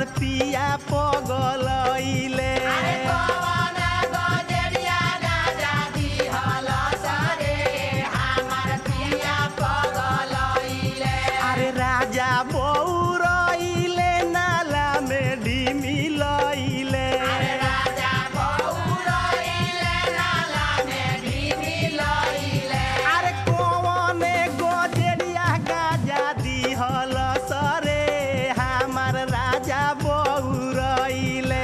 हमार पिया पगलैले अरे राजा बौरैले नाला में ढिमिलैले अरे कौने गजरिया गाजा दिहल सरे हमार राजा बौरैले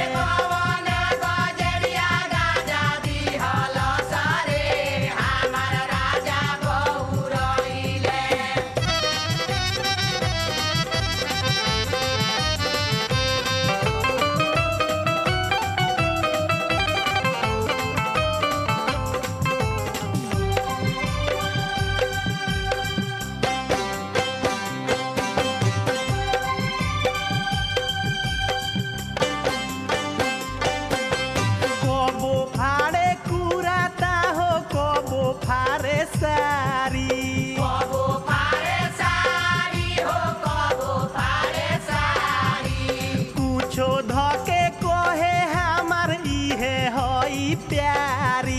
कबो फाड़े कुराता हो कबो फाड़े सारी कुछो धके कहे हमार इहे हई प्यारी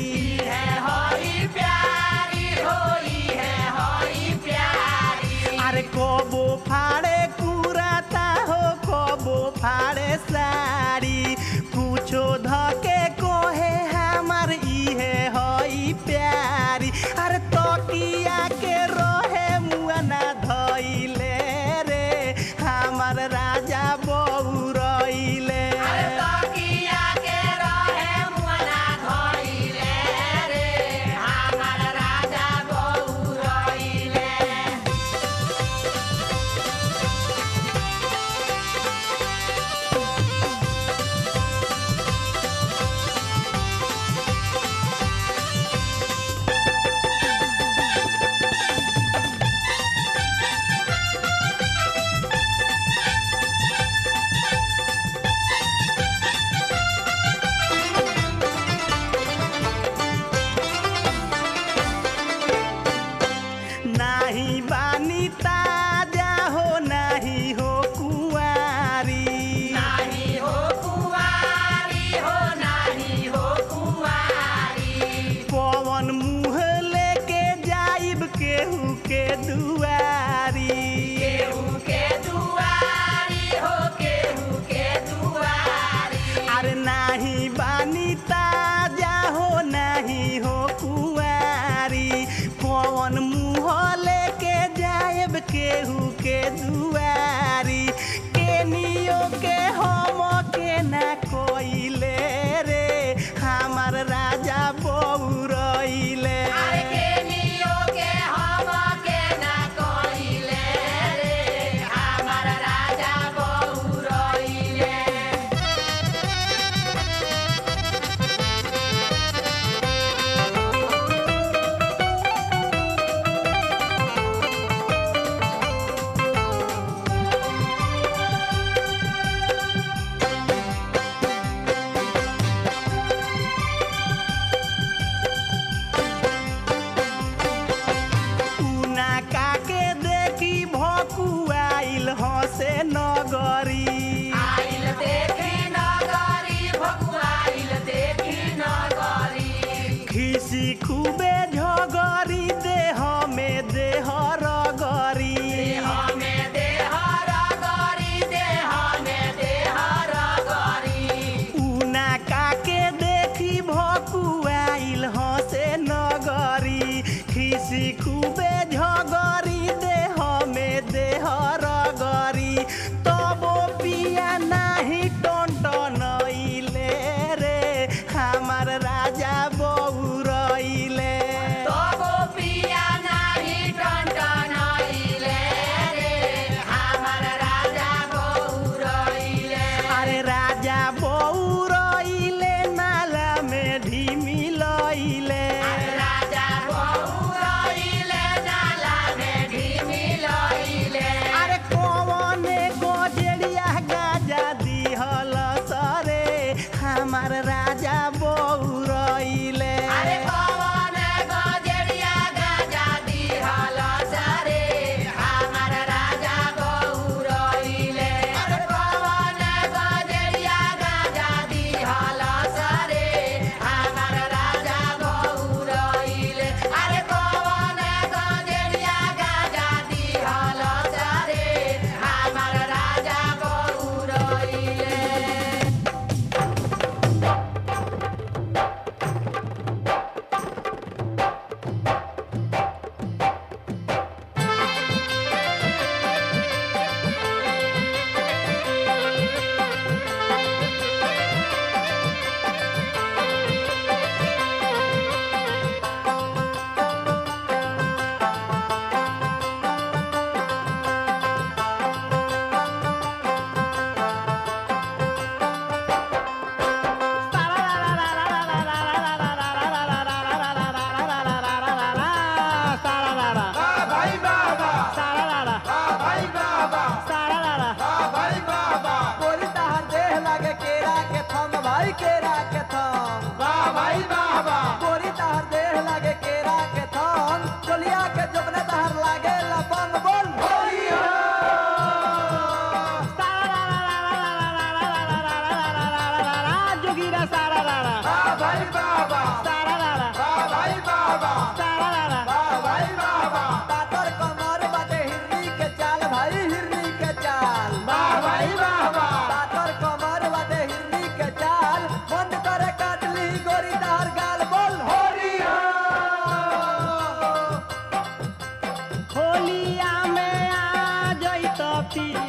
अरे कबो फाड़े कुराता हो कबो फाड़े सारी कुछो धके कहे हमार इहे हई प्यारी अरे तकिया के रहे मुआना धइले रे हमार राजा बौरैले नाही बानी ताजा हो नाही हो कुंवारी पवन मुँह लेके जाइब केहू के दुआरी अरे नाही बानी ताजा हो नाही हो कुंवारी पवन मुँह लेके जाइब केहू के दुआरी केनियो के हम के ना कोइले रे हमार राजा बौरैले उना काके देखी भकुआइल हसे नगरी खिसी खूबे झगरी देह में देह रगरी उना काके देखी भकुआइल हसे नगरी खिसी खूबे झगरी देह में देह रगरी तबो पिया नाही टनटनैले रे हमार राजा बौरैले अरे राजा बौरैले नाला में ढिमिलैले अरे कौने गो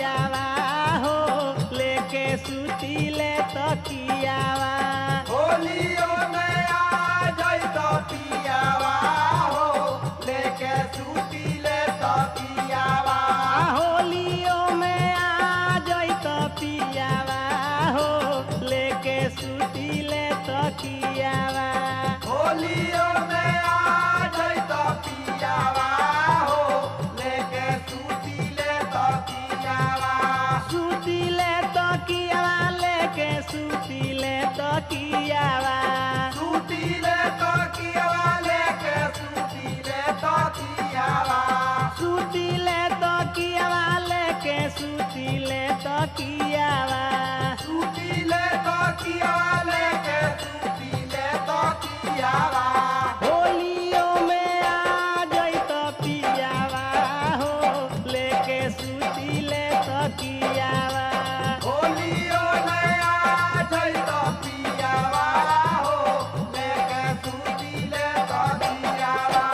पियावा हो लेके सुतीले तकियावा होलियो में आ जैत पियावा हो लेके सुतीले तकियावा होलियो में आ जैत पियावा हो लेके सुतीले तकियावा होलियो में आ जैत पियावा हो लेके सुतीले तकियावा सुतीले तकियावा लेके सुतीले तकियावा सुतीले तकियावा लेके सुतीले तकियावा सुतीले तकियावा लेके सुतीले तकियावा सुतीले तकियावा लेके सुतीले तकियावा होलियो में आ जैत पियावा हो लेके सुतीले तकियावा होलियो में आ जैत पियावा हो लेके सुतीले तकियावा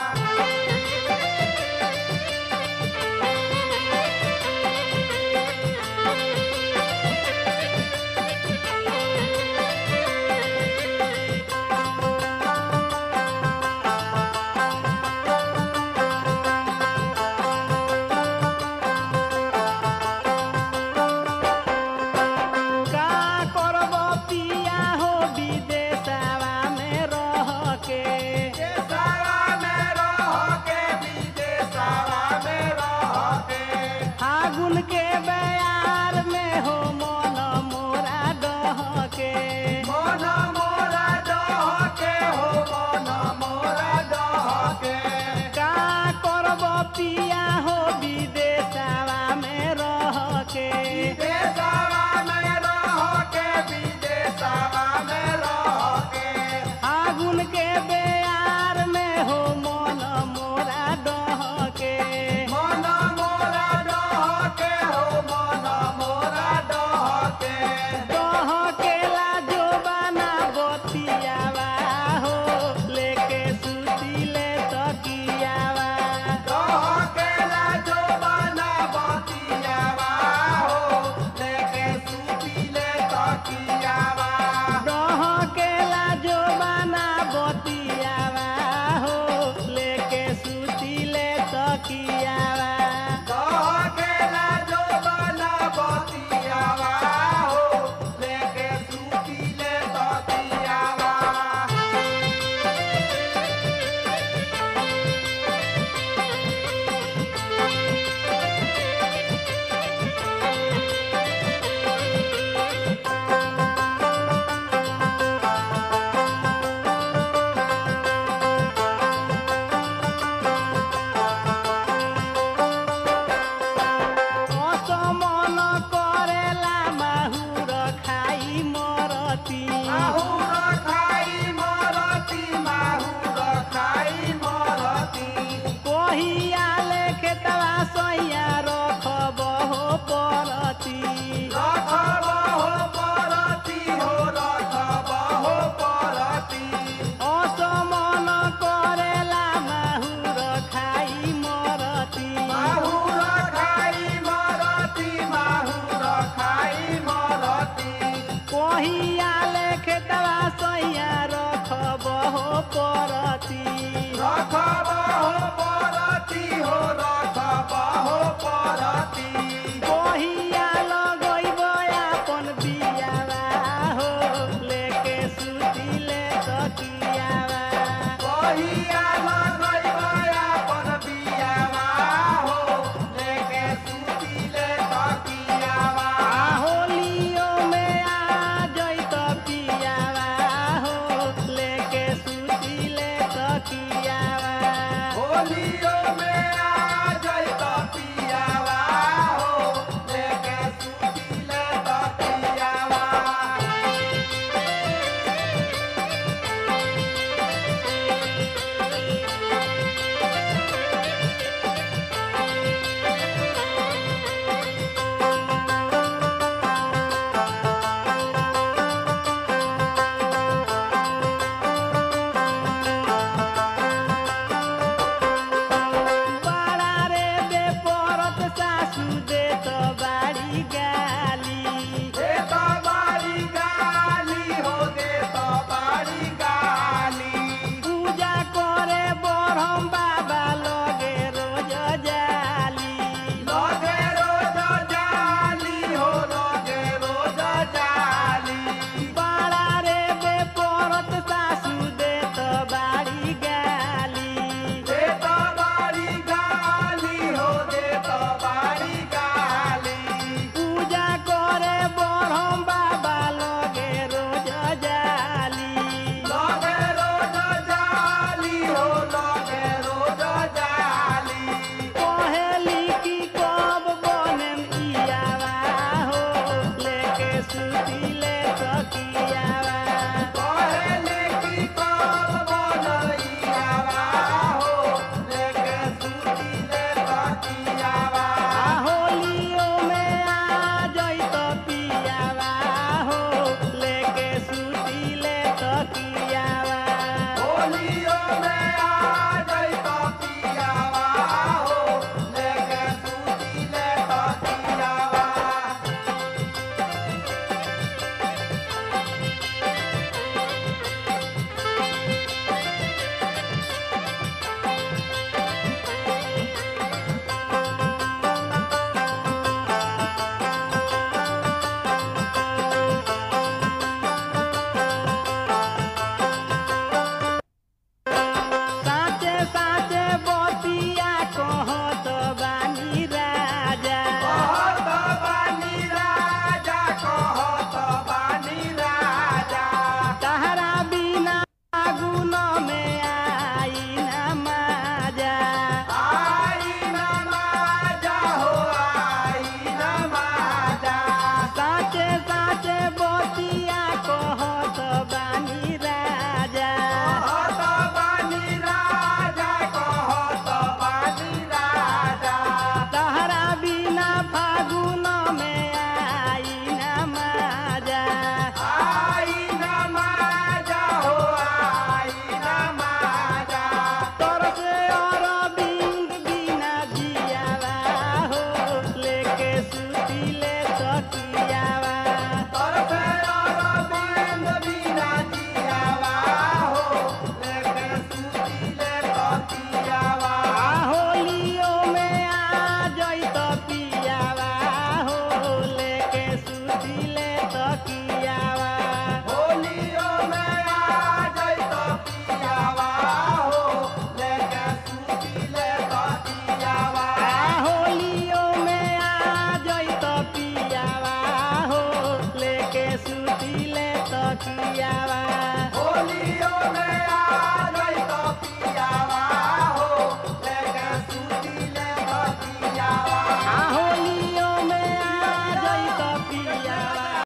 का करब पिया हो विदेशवा में रह के देशवा में रह के विदेशवा में रह के फागुन के बयार में हो मन मोरा डह के मन मोरा डह के हो मन मोरा डह के का करब पिया हो विदेशवा में रह के देशवा में रह के विदेशवा में रह के फागुन के बयार में हो मन मोरा डह के मन मोरा डह के हो मन मोरा डह के डह केला जो बना बतियावा हो लेके सुतीले तकियावा डह के लाजो बना बतियावा हो लेके सुतीले तकियावा डह केला जो बना बतियावा हो लेके सुतीले तकियावा डह के लाजो बना बतियावा हो लेके सुतीले तकियावा असमन करेला माहुर खाई मरती माहुर खाई मरती माहुर खाई मरती कहिया ले खेतवा सैया रखब हो परती रखब हो परती हो रखब हो परती असमन करेला माहुर खाई मरती माहुर खाई मरती माहुर खाई मरती कहिया ले खेतवा सैया रखब हो परती रखब हो परती हो रखब हो परती कहिया लगैब अपन बियावा हो लेके सुतीले तकियावा कहिया लगैब अपन बियावा हो लेके सुतीले तकियावा होलियो में आ जैत पियावा हो लेके सुतीले तकियावा होलियो में आ जैत पियावा हो लेके सुतीले तकियावा पियावा